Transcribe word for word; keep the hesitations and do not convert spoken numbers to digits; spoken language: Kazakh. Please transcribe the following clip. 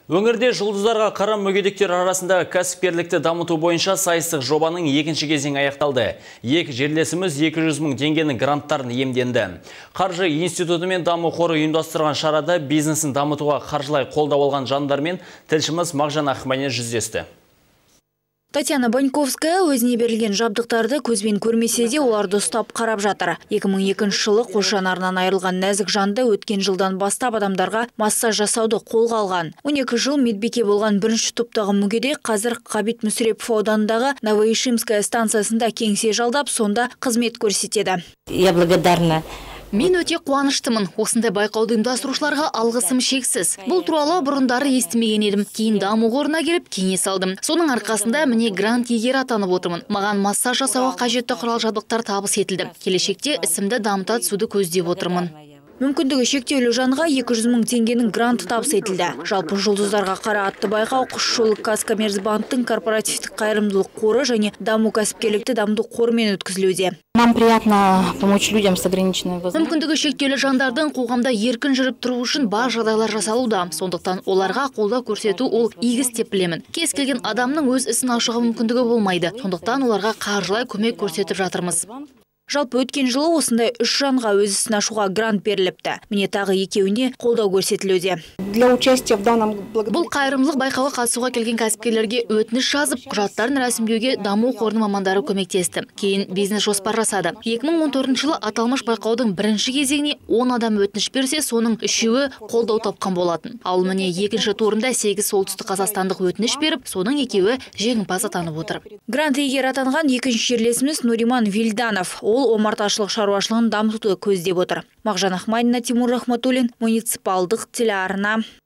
Өңірде жұлдыздарға қара мүгедектер арасында кәсіпкерлікті дамыту бойынша сайыстық жобаның екінші кезеңі аяқталды. Екі жерлесіміз екі жүз мың теңгенің гранттарын иемденді. Қаржы институты мен даму қоры ұйымдастырған шарада бизнесін дамытуға қаржылай қолдау алған жандармен тілшіміз Мағжан Ахманмен жүздесті. Татьяна Баньковская өзіне берілген жабдықтарды көзбен көрмесе де оларды ұстап қарап жатыр. екі мың екінші жылы қос жанарынан айырылған нәзік жанды өткен жылдан бастап адамдарға массаж жасауды қолға алған. он екі жыл медбике болған бірінші топтағы мүгедек қазір Қабит Мүсірепов ауданындағы Новоишимская станциясында кеңсе жалдап, сонда қызмет көрсетеді. Я благодарна. Мен өте қуаныштымын. Осындай байқауды ұйымдастырушыларға алғысым шексіз. Бұл туралы бұрындары естімеген едім. Кейін даму қорына келіп кеңес алдым. Соның арқасында міне грант иегері атанып отырмын. Маған массаж жасауға қажетті құрал жабдықтар табыс етілді. Келешекте ісімді дамыта түсуді көздеп отырмын. Мүмкіндігі шектеулі жанға екі жүз мың теңгенің гранты табыс етілді. Жалпы жұлдыздарға қара атты байқау құс жолы Казкоммерцбанктың корпоративтік қайырымдылық қоры және даму кәсіпкерлікті дамыту қорымен өткізілуде. Нам приятно помочь людям с ограниченными возможностями. Мүмкіндігі шектеулі жандардың қоғамда еркін жүріп тұру үшін бар жағдайлар жасалуда. Сондықтан оларға қолдау көрсету ол игі деп білемін. Кез келген адамның өз ісін ашуға мүмкіндігі болмайды. Сондықтан оларға қаржылай көмек көрсетіп жатырмыз. Жалпы өткен жылы осындай үш жанға өз ісін ашуға грант беріліпті. Міне тағы екеуіне қолдау көрсетілуде. Для участия в данном Бұл қайырымдылық байқауға қатысуға келген кәсіпкерлерге өтініш жазып, құжаттарын рәсімдеуге даму қорының мамандары көмектесті. Кейін бизнес жоспар жасады. екі мың он төртінші жылы аталмыш байқаудың бірінші кезеңіне он адам өтініш берсе, соның үшеуі қолдау тапқан болатын. Ал міне екінші турында сегіз солтүстік қазақстандық өтініш беріп, соның екеуі жеңімпаз атанып отыр. Грант иегері атанған екінші жерлесіміз Нуриман Вильданов. Ол омарташылық шаруашылығын дамытуды көздеп отыр. Мағжан Ахманмен, Тимур Рахматуллин, муниципалдық телеарна.